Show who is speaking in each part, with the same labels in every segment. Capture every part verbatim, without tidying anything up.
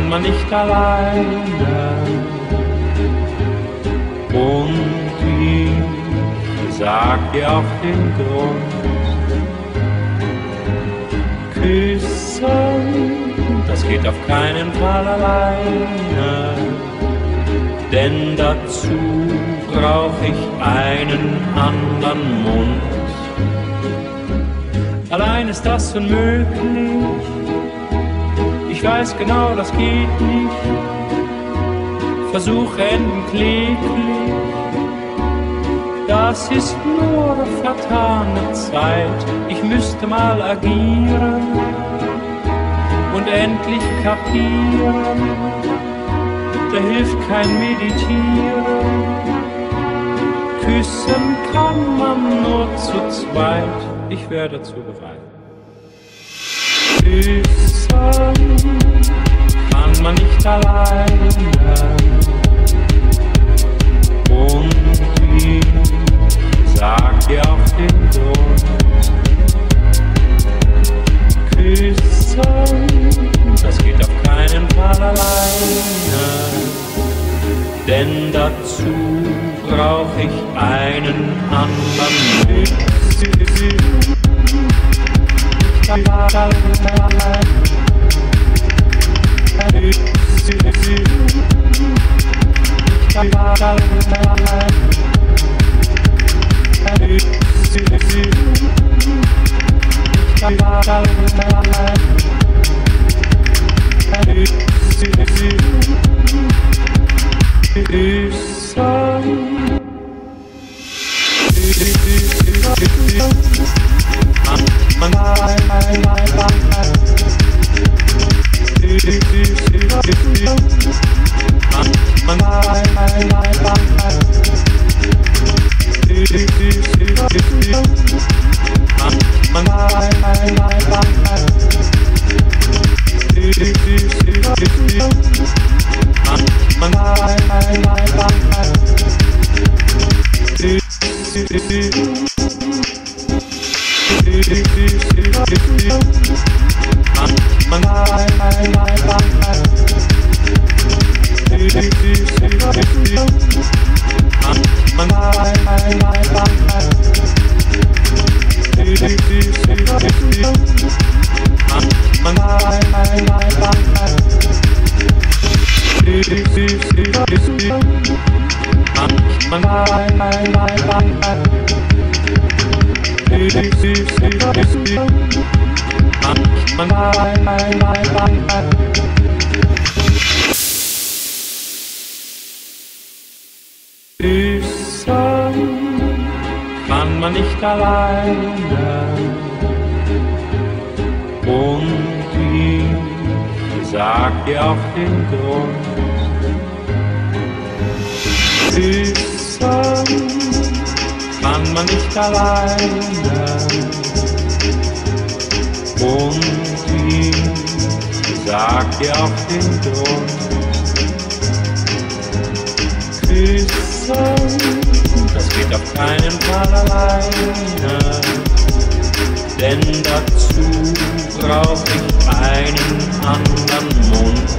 Speaker 1: kann man nicht alleine. Und ich sag dir auch den Grund. Küssen, das geht auf keinen Fall alleine, denn dazu brauch ich einen anderen Mund. Allein ist das unmöglich, ich weiß genau, das geht nicht. Versuche enden kläglich, das ist nur vertane Zeit. Ich müsste mal agieren und endlich kapieren, da hilft kein Meditieren. Küssen kann man nur zu zweit, ich wäre dazu bereit. Küssen kann man nicht alleine. Und ich sag dir auch den Grund. Küssen, das geht auf keinen Fall alleine, denn dazu brauch ich einen anderen Weg. Kann man nicht alleine. Und ich sag dir auch den Grund. Küssen kann man nicht alleine. Und ich sag dir auch den Grund. Küssen, das geht auf keinen Fall alleine, denn dazu brauch ich einen anderen Mund.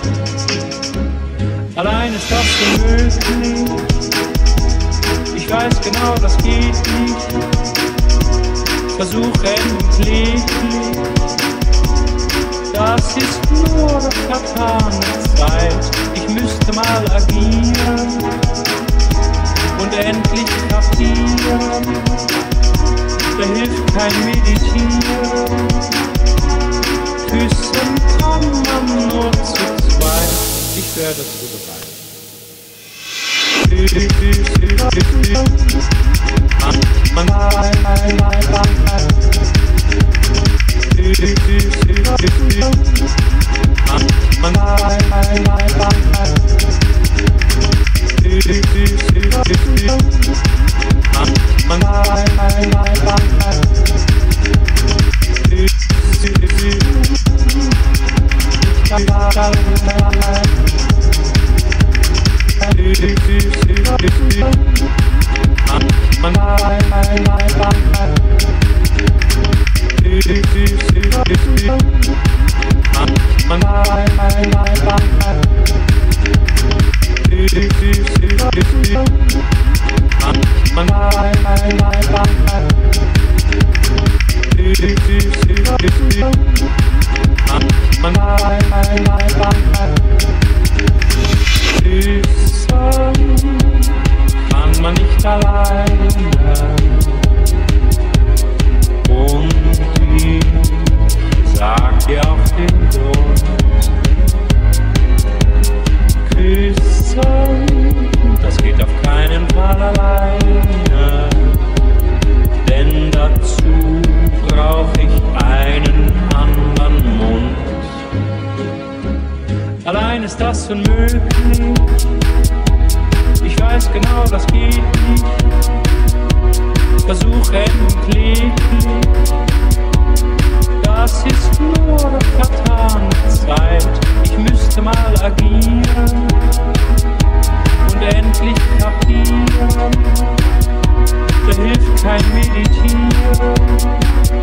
Speaker 1: Allein ist das unmöglich, ich weiß genau, das geht nicht. Versuche endlich, das ist nur eine vertane Zeit. Ich müsste mal agieren und endlich kapieren, da hilft kein Meditieren. Küssen kann man nur zu zweit, ich wäre dazu bereit. Man Man Nein, ist das unmöglich. Ich weiß genau, das geht nicht. Versuche endlich. Das ist nur vertane Zeit. Ich müsste mal agieren und endlich kapieren. Da hilft kein Meditieren.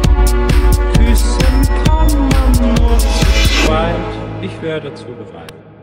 Speaker 1: Küssen kann man nur zu zweit. Ich wäre dazu bereit.